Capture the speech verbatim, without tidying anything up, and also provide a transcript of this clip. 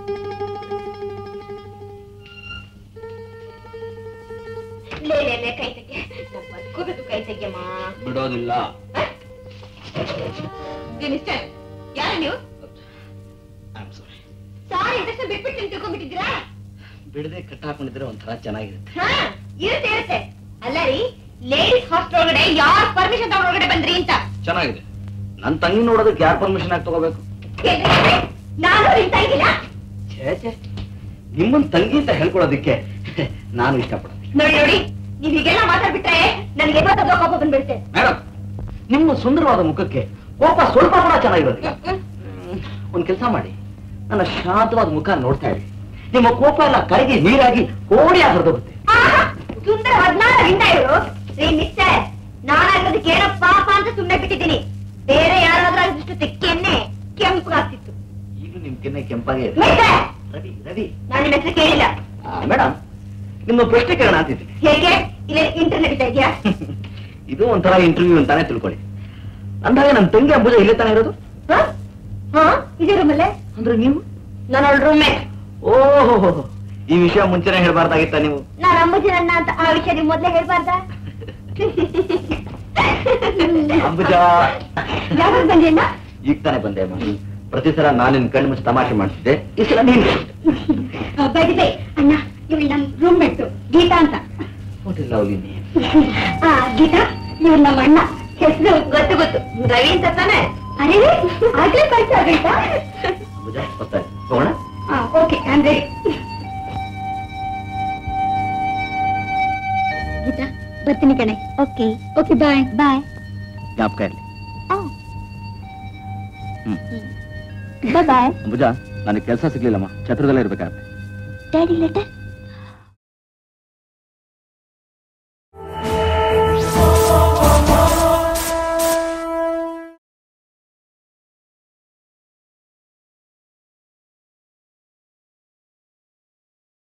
ಲೇ ಲೇ ಲೇ ಕೈ ತೆಗೆ, ನಾನು ಬದುಕೋಬೇಕು, ಕೈ ತೆಗೆಯಮ್ಮ. ಬಿಡೋದಿಲ್ಲ. ಮಿಸ್ಟರ್, ಯಾರು ನೀವು? ಸಾರಿ, ಇದಕ್ಕೆ ಬಿಟ್ಬಿಟ್ಟು ತಿಳ್ಕೊಂಡ್ಬಿಟ್ಟಿದ್ದೀರಾ? ಬಿಡದೆ ಕಟ್ಟ ಹಾಕೊಂಡಿದ್ರೆ ಒಂಥರ ಚೆನ್ನಾಗಿರುತ್ತೆ. ಹಾ, ಇರುತ್ತೆ ಇರುತ್ತೆ. ಅಲ್ಲ ರೀ, ಲೇಡೀಸ್ ಹಾಸ್ಟೆಲ್ ಒಳಗಡೆ ಯಾರು ಪರ್ಮಿಷನ್ ತಗೊಂಡೊಳಗಡೆ ಬಂದ್ರಿ ಅಂತ. ಚೆನ್ನಾಗಿದೆ. ನನ್ ತಂಗಿ ನೋಡೋದಕ್ಕೆ ಯಾರು ಪರ್ಮಿಷನ್ ಆಗಿ ತಗೋಬೇಕು? ನಾನು ನಿನ್ ತಂಗಿಲ್ಲ. ಛೇ ಛೇ, ನಿಮ್ಮನ್ ತಂಗಿ ಅಂತ ಹೇಳ್ಕೊಳೋದಿಕ್ಕೆ ನಾನು ಇಷ್ಟಪಡೋದು. ನೋಡಿ ನೋಡಿ, ನೀವ್ ಹೀಗೆಲ್ಲ ಮಾತಾಡ್ಬಿಟ್ರೆ ನನಗೆ ಇವತ್ತೋ ಕೋಪ ಬಂದ್ಬಿಡುತ್ತೆ. ಮೇಡಮ್, ನಿಮ್ಮ ಸುಂದರವಾದ ಮುಖಕ್ಕೆ ಕೋಪ ಸ್ವಲ್ಪ ಕೂಡ ಚೆನ್ನಾಗಿರೋದಿಲ್ಲ. ಒಂದ್ ಕೆಲಸ ಮಾಡಿ, ನನ್ನ ಶಾಂತವಾದ ಮುಖ ನೋಡ್ತಾ ಇರಿ. ನಿಮ್ಮ ಕೋಪ ಎಲ್ಲ ಕರಗಿ ನೀರಾಗಿ ಕೋಡಿಯಾಗಿ ಹರಿದೋಗುತ್ತೆ. ಸುಂದರವಾದ ನಾನಿಂದ ಇವರು ರೀ ಮಿಸ್ಟರ್, ನಾನಾಗಿರೋದಕ್ಕೆ ಏನೋ ಪಾಪ ಅಂತ ಸುಮ್ಮನೆ ಬಿಟ್ಟಿದ್ದೀನಿ. ಬೇರೆ ಯಾರಾದ್ರೂ ಕೆನ್ನೆ ಕೆಂಪಗಾಗ್ತಿತ್ತು. ಈಗಲೂ ನಿಮ್ ಕೆನ್ನೆ ಕೆಂಪಾಗೆ ಇದೆ. ರವಿ ರವಿ, ನಾನು ನಿಮ್ಮ ಹೆಸರು ಕೇಳಿಲ್ಲ. ಮೇಡಮ್, ನಿಮ್ಮ ಪ್ರಶ್ನೆ ಕೇಳೋಣ ಅಂತಿದ್ದೀನಿ. ಹೇಗೆ? ಇಲ್ಲ ಇಂಟರ್ನೆಟ್ ಇದೆಯಾ? ಇದು ಒಂಥರ ಇಂಟರ್ವ್ಯೂ ಅಂತಾನೆ ತಿಳ್ಕೊಳ್ಳಿ. ಅಂದಾಗ ನನ್ ತಂಗಿ ಅಂಬುಜ ಇಲ್ಲೇ ತಾನೇ ಇರೋದು? ಹಾ, ಇದೇ ರೂಮಲ್ಲೇ. ಅಂದ್ರೆ ನೀವು? ನಾನು ಅವಳ ರೂಮ್ಮೇಟ್. ಓಹೋ, ಈ ವಿಷಯ ಮುಂಚೆನೆ ಹೇಳ್ಬಾರ್ದಾಗಿತ್ತ ನೀವು? ನಾನು ಅಂಬುಜನನ್ನ ಅಂತ ಆ ವಿಷಯ ನಿಮ್ ಮೊದ್ಲೇ ಹೇಳ್ಬಾರ್ದ? ಅಂಬುಜಾ, ಯಾವಾಗ ಬಂದೇನ? ಈಗ ತಾನೇ ಬಂದೆ ಅಮ್ಮ. ಪ್ರತಿ ಸಲ ನಾನು ನಿನ್ ಕಣ್ಣು ಮುಚ್ಚಿ ತಮಾಷೆ ಮಾಡ್ತಿದ್ದೆ, ಈ ಸಲ ನೀನು. ಬೈದಿದೆ ಅಣ್ಣ, ಇವಳು ನಮ್ ರೂಮ್ಮೇಟ್ ಗೀತಾ ಅಂತ. ಗೀತಾ, ಇವ್ರು ನಮ್ಮ ಅಣ್ಣ. ಹೆಸರು ಗೊತ್ತು ಗೊತ್ತು, ರವಿ ಅಂತ ತಾನೆ? ಅರೇ, ಆಗ್ಲೇ ಪರಿಚಯ ಆಗೈತಾ? ಹೋಗೋಣ. Okay, I am ready. Geeta, ಬರ್ತೀನಿ ಕಣೆ. Okay okay, bye bye. ಜ್ಞಾಪಕ ಇರಲಿ. ಬಾಯ್ ಬಾಯ್. ಅಂಬುಜಾ, ನನಗೆ ಕೆಲಸ ಸಿಗ್ಲಿಲ್ಲಮ್ಮ, ಛತ್ರದಲ್ಲೇ ಇರ್ಬೇಕಾಗುತ್ತೆ. Daddy letter